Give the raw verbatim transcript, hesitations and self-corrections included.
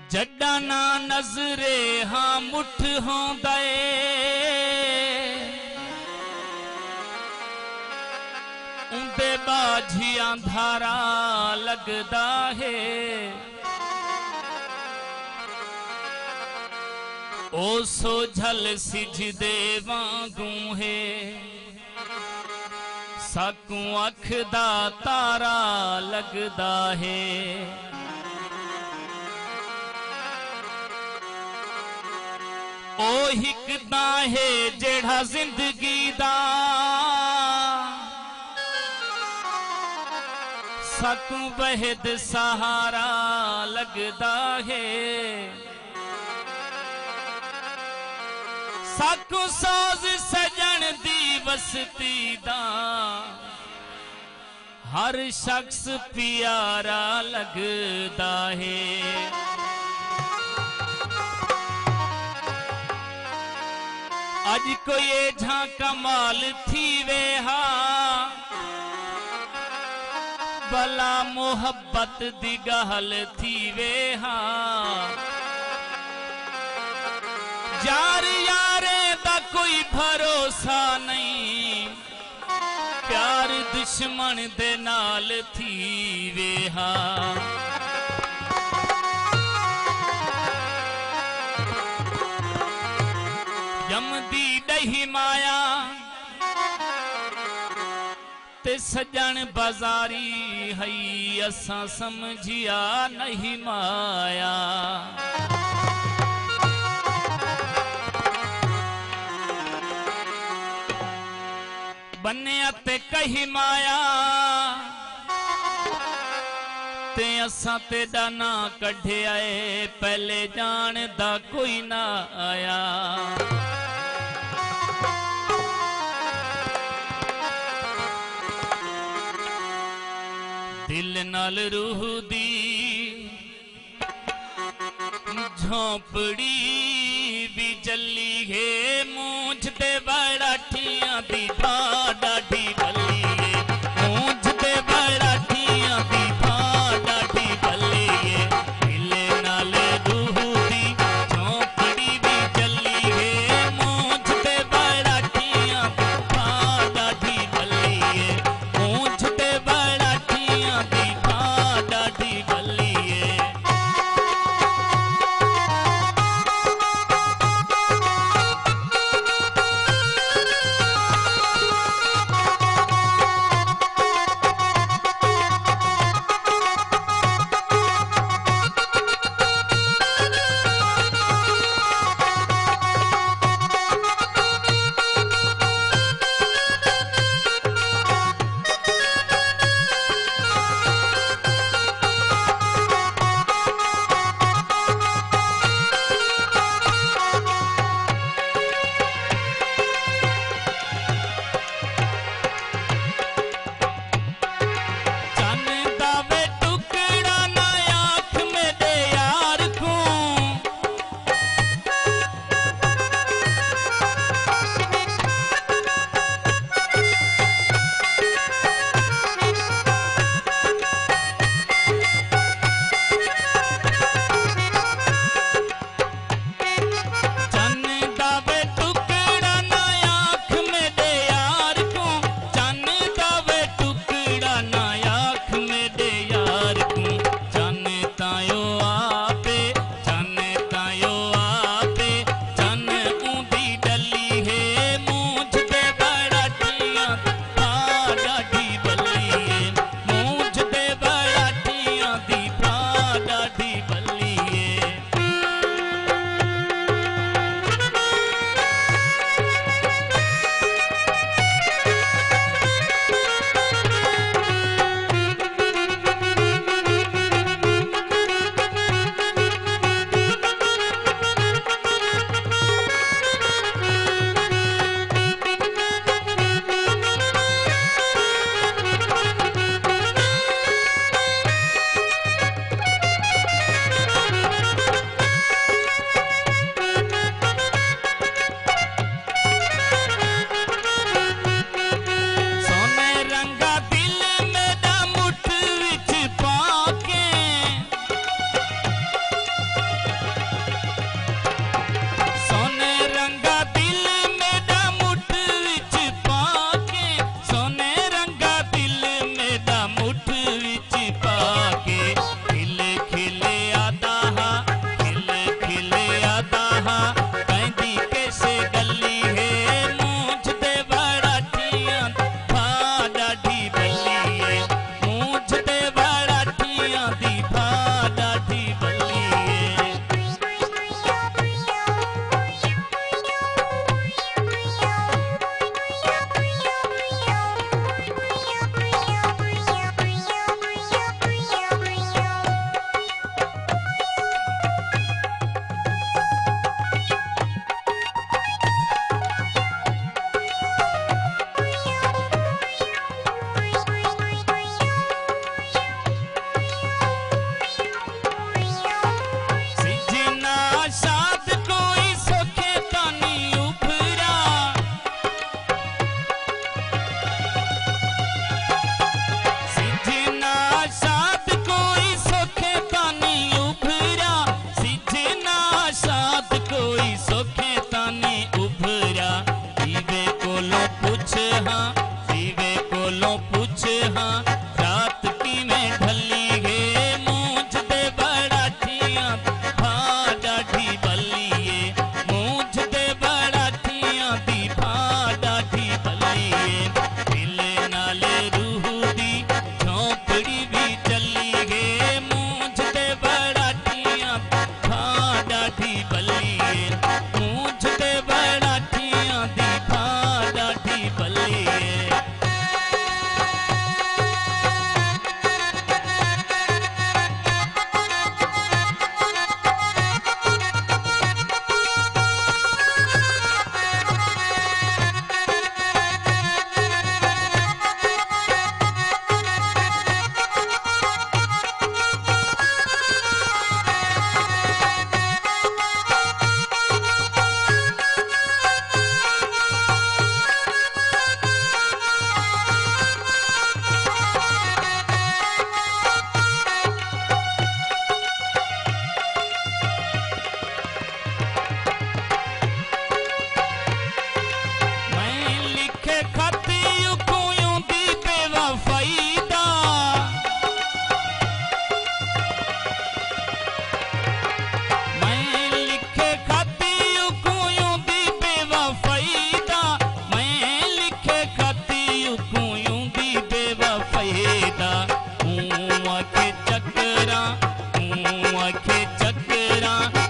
Jeddah ना नजरे हाँ मुठ होंदा उंदे बाझियां धारा लगदा है। ओ सोझल सिजदे वांगू है साकू अख दा तारा लगदा है। ओ हिकदा है जेड़ा जिंदगी दा साकू बहद सहारा लगदा है। साकू साज सजन दी वसती दा हर शख्स प्यारा लगदा है। अज कोई झा कमाल थी वे हा भला मोहब्बत दी गहल थी वे हा। यार यारे दा कोई भरोसा नहीं प्यार दुश्मन दे नाल थी वे हा। जमदी डही माया ते सजन बाजारी हई असा समझिया नहीं माया। बन्ने ते कही माया ते असा तेरा ना कढ़े आए पहले जान दा कोई ना आया। दिल नाल रूह दी झोंपड़ी भी जली है मूंछ ते बड़ाठियां दी डाढ़ी गली है। मूंछ ते बड़ाठियां दी डाढ़ी गली है। दिल नाल रूह दी झोंपड़ी भी जली है मूंछ ते बड़ाठियां दी डाढ़ी गली है। मूंछ ते बड़ाठियां दी डाढ़ी गली है। खे चकरां